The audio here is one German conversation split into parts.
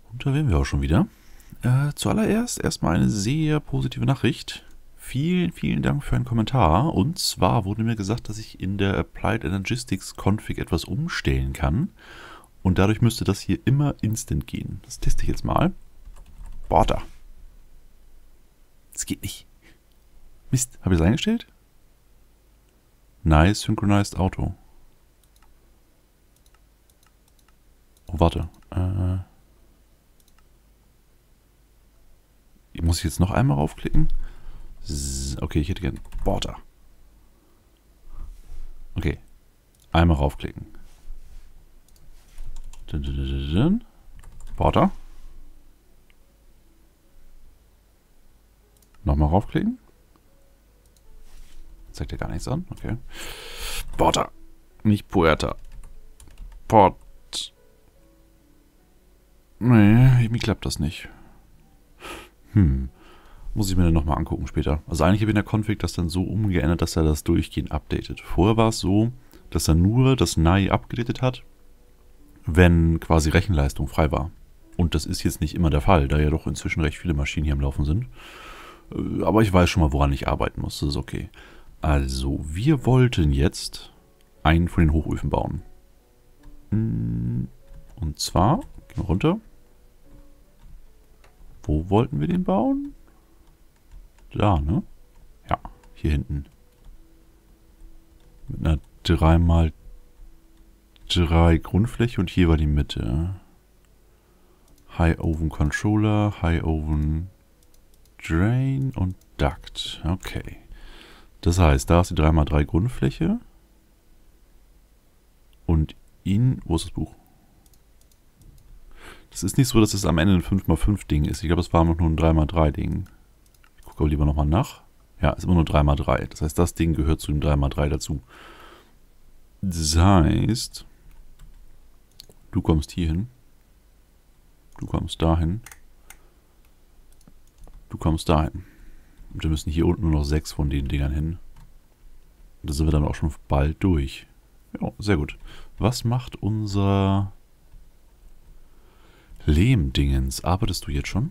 Und da wären wir auch schon wieder. Zuallererst erstmal eine sehr positive Nachricht. Vielen, vielen Dank für einen Kommentar. Und zwar wurde mir gesagt, dass ich in der Applied Energistics Config etwas umstellen kann. Und dadurch müsste das hier immer instant gehen. Das teste ich jetzt mal. Boah, da. Das geht nicht. Mist, habe ich es eingestellt? Nice Synchronized Auto. Oh, warte. Muss ich jetzt noch einmal raufklicken? Okay, ich hätte gern Border. Okay. Einmal raufklicken. Border. Nochmal raufklicken. Zeigt ja gar nichts an. Okay. Border. Nicht Puerta. Port. Nee, irgendwie klappt das nicht. Muss ich mir dann nochmal angucken später. Also eigentlich habe ich in der Config das dann so umgeändert, dass er das durchgehend updatet. Vorher war es so, dass er nur das NAI abgedatet hat, wenn quasi Rechenleistung frei war. Und das ist jetzt nicht immer der Fall, da ja doch inzwischen recht viele Maschinen hier am Laufen sind. Aber ich weiß schon mal, woran ich arbeiten muss. Das ist okay. Also, wir wollten jetzt einen von den Hochöfen bauen. Und zwar, gehen wir runter. Wo wollten wir den bauen? Da, ne? Ja, hier hinten. Mit einer 3x3 Grundfläche und hier war die Mitte. High Oven Controller, High Oven Drain und Duct. Okay. Das heißt, da ist die 3x3 Grundfläche. Und wo ist das Buch? Das ist nicht so, dass es am Ende ein 5x5 Ding ist. Ich glaube, es war noch nur ein 3x3 Ding. Ich gucke aber lieber nochmal nach. Ja, ist immer nur 3x3. Das heißt, das Ding gehört zu dem 3x3 dazu. Das heißt, du kommst hier hin. Du kommst dahin. Du kommst dahin. Und wir müssen hier unten nur noch 6 von den Dingern hin. Und da sind wir dann auch schon bald durch. Ja, sehr gut. Was macht unser Lehmdingens? Arbeitest du jetzt schon?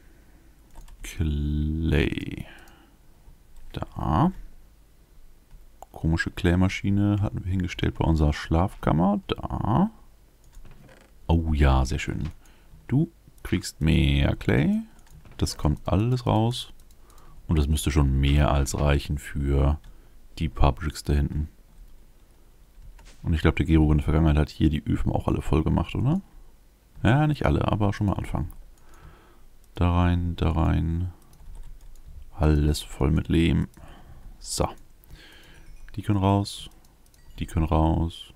Clay. Da. Komische Clay-Maschine hatten wir hingestellt bei unserer Schlafkammer. Da. Oh ja, sehr schön. Du kriegst mehr Clay. Das kommt alles raus. Und das müsste schon mehr als reichen für die paar Bricks da hinten. Und ich glaube, der Gero in der Vergangenheit hat hier die Öfen auch alle voll gemacht, oder? Ja, nicht alle, aber schon mal anfangen. Da rein, da rein. Alles voll mit Lehm. So. Die können raus. Die können raus.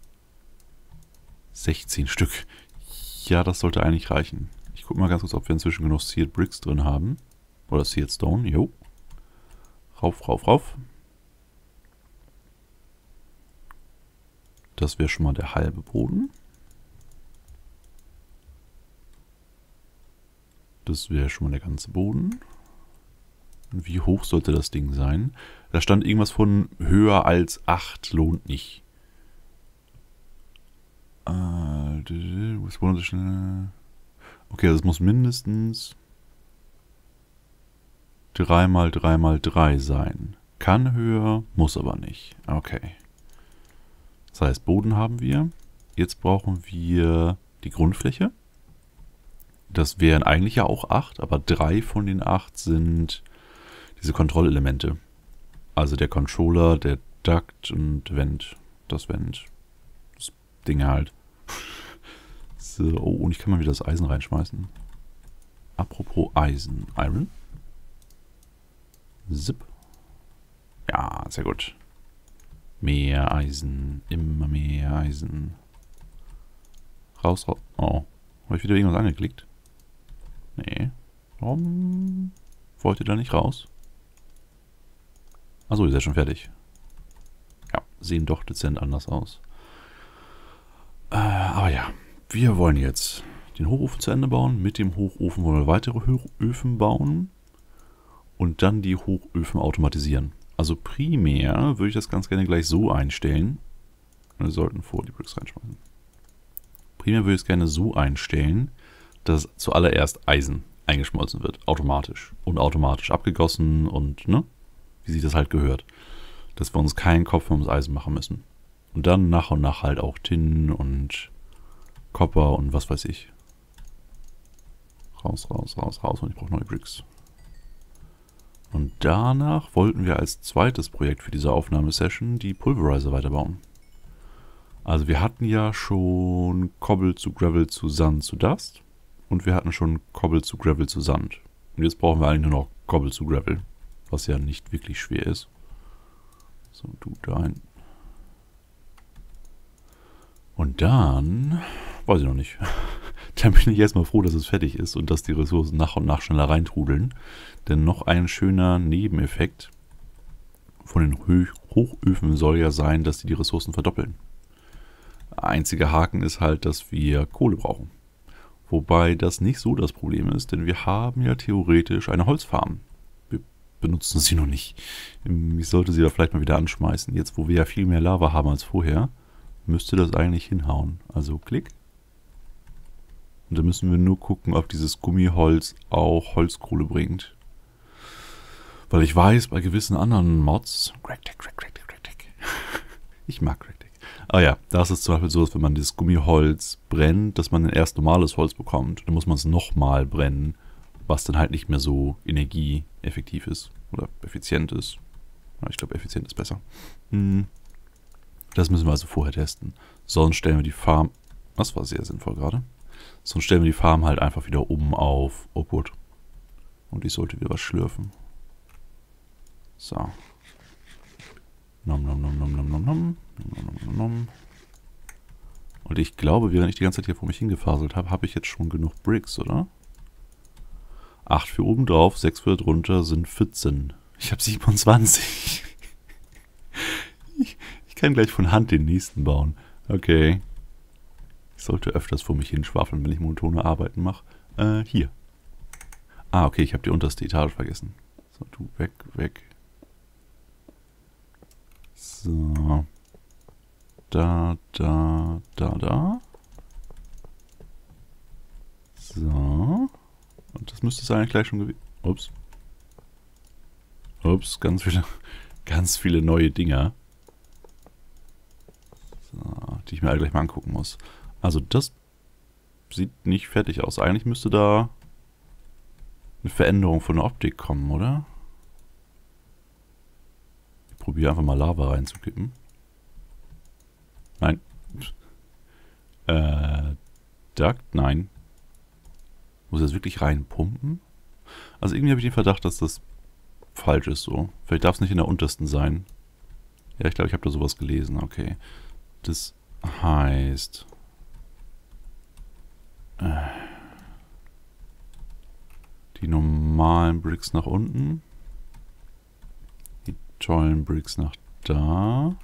16 Stück. Ja, das sollte eigentlich reichen. Ich gucke mal ganz kurz, ob wir inzwischen genug Seared Bricks drin haben. Oder Seared Stone. Jo. Rauf, rauf, rauf. Das wäre schon mal der halbe Boden. Das wäre schon mal der ganze Boden. Und wie hoch sollte das Ding sein? Da stand irgendwas von höher als 8 lohnt nicht. Okay, das muss mindestens 3x3x3 sein. Kann höher, muss aber nicht. Okay. Das heißt, Boden haben wir. Jetzt brauchen wir die Grundfläche. Das wären eigentlich ja auch 8, aber 3 von den 8 sind diese Kontrollelemente. Also der Controller, der Duct und Vent. Das Vent. Das Ding halt. So, oh, und ich kann mal wieder das Eisen reinschmeißen. Apropos Eisen. Iron. Zip. Ja, sehr gut. Mehr Eisen. Immer mehr Eisen. Raus, raus. Oh. Habe ich wieder irgendwas angeklickt? Nee. Warum wollt ihr da nicht raus? Achso, ihr seid schon fertig. Ja, sehen doch dezent anders aus. Aber ja, wir wollen jetzt den Hochofen zu Ende bauen. Mit dem Hochofen wollen wir weitere Hochöfen bauen. Und dann die Hochöfen automatisieren. Also primär würde ich das ganz gerne gleich so einstellen. Wir sollten vor die Bricks reinschmeißen. Primär würde ich es gerne so einstellen, dass zuallererst Eisen eingeschmolzen wird, automatisch und automatisch abgegossen und, ne, wie sich das halt gehört. Dass wir uns keinen Kopf ums Eisen machen müssen. Und dann nach und nach halt auch Tin und Copper und was weiß ich. Raus, raus, raus, raus und ich brauche neue Bricks. Und danach wollten wir als zweites Projekt für diese Aufnahmesession die Pulverizer weiterbauen. Also wir hatten ja schon Cobble zu Gravel zu Sand zu Dust. Und wir hatten schon Cobble zu Gravel zu Sand. Und jetzt brauchen wir eigentlich nur noch Cobble zu Gravel. Was ja nicht wirklich schwer ist. So, du dahin. Und dann... weiß ich noch nicht. Dann bin ich erstmal froh, dass es fertig ist und dass die Ressourcen nach und nach schneller reintrudeln. Denn noch ein schöner Nebeneffekt von den Hochöfen soll ja sein, dass die Ressourcen verdoppeln. Einziger Haken ist halt, dass wir Kohle brauchen. Wobei das nicht so das Problem ist, denn wir haben ja theoretisch eine Holzfarm. Wir benutzen sie noch nicht. Ich sollte sie da vielleicht mal wieder anschmeißen. Jetzt, wo wir ja viel mehr Lava haben als vorher, müsste das eigentlich hinhauen. Also klick. Und dann müssen wir nur gucken, ob dieses Gummiholz auch Holzkohle bringt. Weil ich weiß, bei gewissen anderen Mods... Cracktech. Ich mag Cracktech. Ah ja, da ist es zum Beispiel so, dass wenn man dieses Gummiholz brennt, dass man dann erst normales Holz bekommt. Dann muss man es nochmal brennen, was dann halt nicht mehr so energieeffektiv ist. Oder effizient ist. Ja, ich glaube, effizient ist besser. Das müssen wir also vorher testen. Sonst stellen wir die Farm... Das war sehr sinnvoll gerade. Sonst stellen wir die Farm halt einfach wieder um auf Oakwood. Und ich sollte wieder was schlürfen. So. Nom nom nom nom nom nom nom. Und ich glaube, während ich die ganze Zeit hier vor mich hingefaselt habe, habe ich jetzt schon genug Bricks, oder? 8 für oben drauf, 6 für drunter sind 14. Ich habe 27. Ich kann gleich von Hand den nächsten bauen. Okay. Ich sollte öfters vor mich hinschwafeln, wenn ich monotone Arbeiten mache. Hier. Ah, okay, ich habe die unterste Etage vergessen. So, du, weg. So. Da. So. Und das müsste es eigentlich gleich schon gewesen. Ups, ganz viele neue Dinger. So, die ich mir alle gleich mal angucken muss. Also das sieht nicht fertig aus. Eigentlich müsste da eine Veränderung von der Optik kommen, oder? Ich probiere einfach mal Lava reinzukippen. Nein. Duct? Nein. Muss ich das wirklich reinpumpen? Also irgendwie habe ich den Verdacht, dass das falsch ist so. Vielleicht darf es nicht in der untersten sein. Ja, ich glaube, ich habe da sowas gelesen. Okay. Das heißt... Die normalen Bricks nach unten. Die tollen Bricks nach da.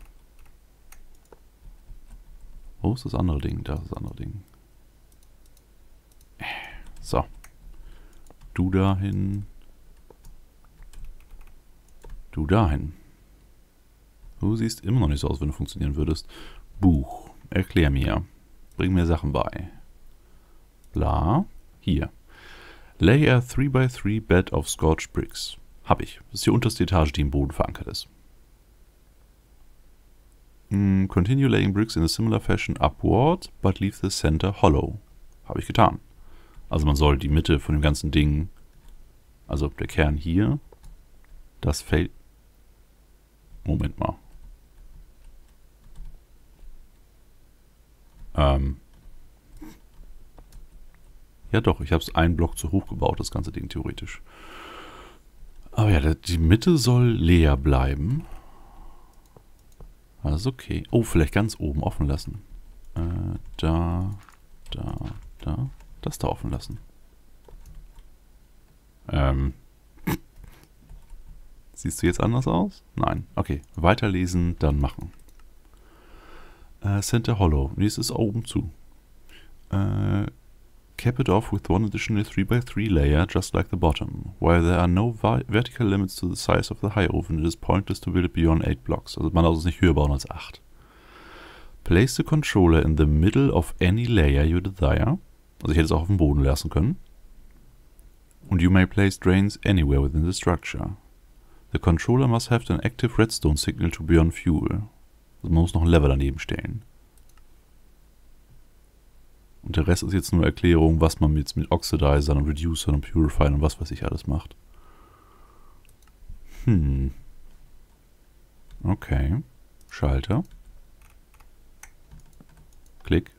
Wo ist das andere Ding? Da ist das andere Ding. So. Du dahin. Du dahin. Du siehst immer noch nicht so aus, wenn du funktionieren würdest. Buch. Erklär mir. Bring mir Sachen bei. Bla. Hier. Lay a 3x3 bed of scorched bricks. Hab ich. Das ist die unterste Etage, die im Boden verankert ist. Continue laying bricks in a similar fashion upward, but leave the center hollow. Habe ich getan. Also man soll die Mitte von dem ganzen Ding, also der Kern hier, das fällt... Moment mal. Ja doch, ich habe es einen Block zu hoch gebaut, das ganze Ding theoretisch. Aber ja, die Mitte soll leer bleiben. Also okay. Oh, vielleicht ganz oben offen lassen. Da. Das da offen lassen. Siehst du jetzt anders aus? Nein. Okay. Weiterlesen, dann machen. Center Hollow. Nee, es ist oben zu. Cap it off with one additional 3x3 layer, just like the bottom. While there are no vertical limits to the size of the high oven, it is pointless to build it beyond 8 blocks. Also man darf es nicht höher bauen als 8. Place the controller in the middle of any layer you desire. Also ich hätte es auch auf dem Boden lassen können. Und you may place drains anywhere within the structure. The controller must have an active redstone signal to burn fuel. Also man muss noch ein Lever daneben stellen. Und der Rest ist jetzt nur Erklärung, was man jetzt mit Oxidizern und Reducern und Purifiern und was weiß ich alles macht. Okay. Schalter. Klick.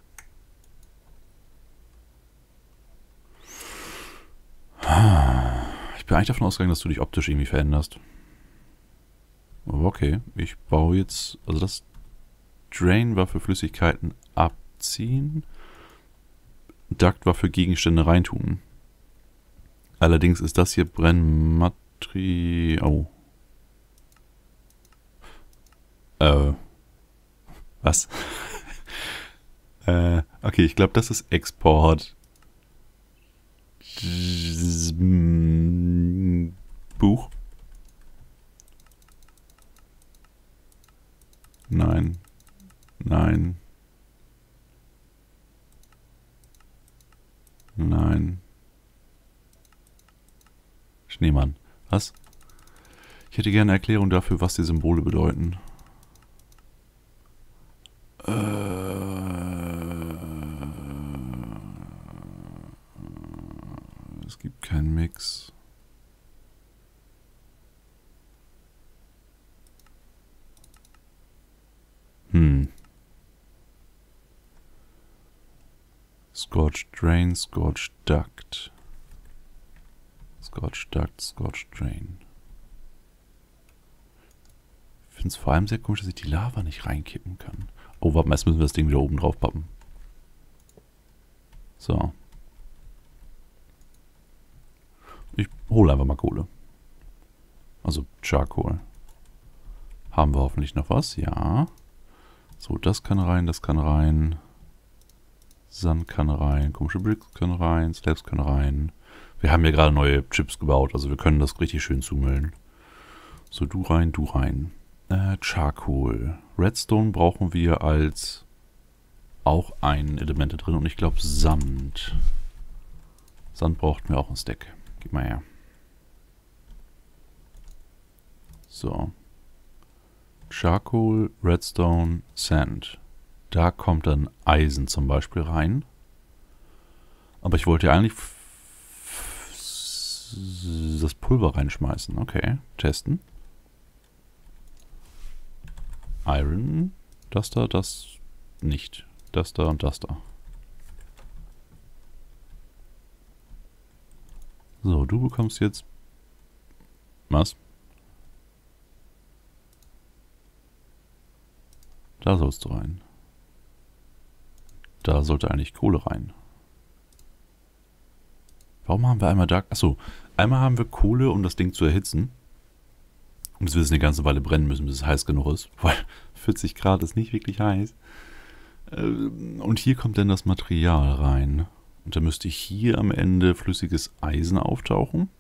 Ich bin eigentlich davon ausgegangen, dass du dich optisch irgendwie veränderst. Aber okay, ich baue jetzt... Also das Drain war für Flüssigkeiten abziehen. Duct war für Gegenstände reintun. Allerdings ist das hier Brennmaterial... Oh. Was? Okay, ich glaube, das ist Export. Buch. Nein. Nein. Nein. Schneemann. Was? Ich hätte gerne eine Erklärung dafür, was die Symbole bedeuten. Es gibt keinen Mix. Scorched Drain, Scorched Duct. Scorched Duct, Scorched Drain. Ich finde es vor allem sehr komisch, dass ich die Lava nicht reinkippen kann. Oh, warte mal, jetzt müssen wir das Ding wieder oben drauf pappen. So. Ich hole einfach mal Kohle. Also Charcoal. Haben wir hoffentlich noch was? Ja. So, das kann rein, das kann rein. Sand kann rein, komische Bricks können rein, Slabs können rein. Wir haben ja gerade neue Chips gebaut, also wir können das richtig schön zumüllen. So, du rein, du rein. Charcoal. Redstone brauchen wir als auch ein Element da drin und ich glaube Sand. Sand brauchten wir auch ein Stack. Gib mal her. So. Charcoal, Redstone, Sand. Da kommt dann Eisen zum Beispiel rein. Aber ich wollte ja eigentlich das Pulver reinschmeißen. Okay, testen. Iron. Das da, das nicht. Das da und das da. So, du bekommst jetzt... Was? Da sollst du rein. Da sollte eigentlich Kohle rein. Warum haben wir einmal da... Achso, einmal haben wir Kohle, um das Ding zu erhitzen. Und bis wir es eine ganze Weile brennen müssen, bis es heiß genug ist. Weil 40 Grad ist nicht wirklich heiß. Und hier kommt dann das Material rein. Und dann müsste hier am Ende flüssiges Eisen auftauchen.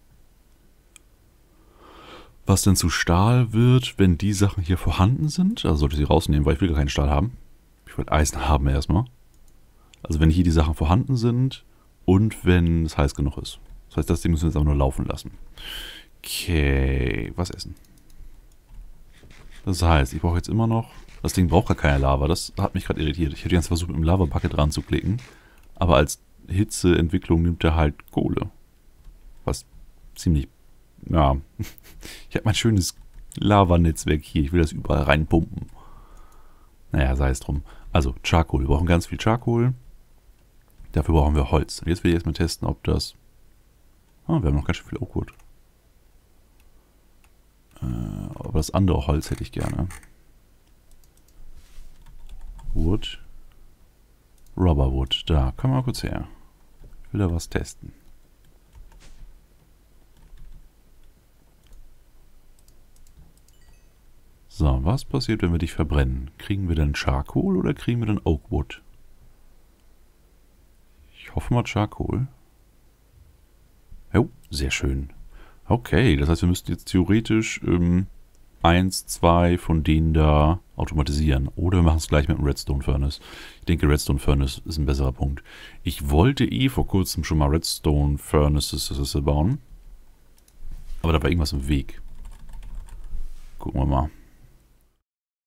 Was denn zu Stahl wird, wenn die Sachen hier vorhanden sind. Also sollte ich sie rausnehmen, weil ich will gar keinen Stahl haben. Ich will Eisen haben erstmal. Also wenn hier die Sachen vorhanden sind und wenn es heiß genug ist. Das heißt, das Ding müssen wir jetzt aber nur laufen lassen. Okay, was essen? Das heißt, ich brauche jetzt immer noch... Das Ding braucht gar keine Lava, das hat mich gerade irritiert. Ich hätte ganz versucht, mit dem Lava-Bucket ranzuklicken. Aber als Hitzeentwicklung nimmt er halt Kohle. Was ziemlich... Ja, ich habe mein schönes Lava-Netzwerk hier. Ich will das überall reinpumpen. Naja, sei es drum. Also, Charcoal. Wir brauchen ganz viel Charcoal. Dafür brauchen wir Holz. Und jetzt will ich erstmal testen, ob das... Ah, wir haben noch ganz schön viel Oakwood. Aber das andere Holz hätte ich gerne. Wood. Rubberwood. Da, komm mal kurz her. Ich will da was testen. So, was passiert, wenn wir dich verbrennen? Kriegen wir dann Charcoal oder kriegen wir dann Oakwood? Ich hoffe mal Charcoal. Jo, sehr schön. Okay, das heißt, wir müssten jetzt theoretisch 1, 2 von denen da automatisieren. Oder wir machen es gleich mit dem Redstone Furnace. Ich denke, Redstone Furnace ist ein besserer Punkt. Ich wollte vor kurzem schon mal Redstone Furnaces bauen. Aber da war irgendwas im Weg. Gucken wir mal.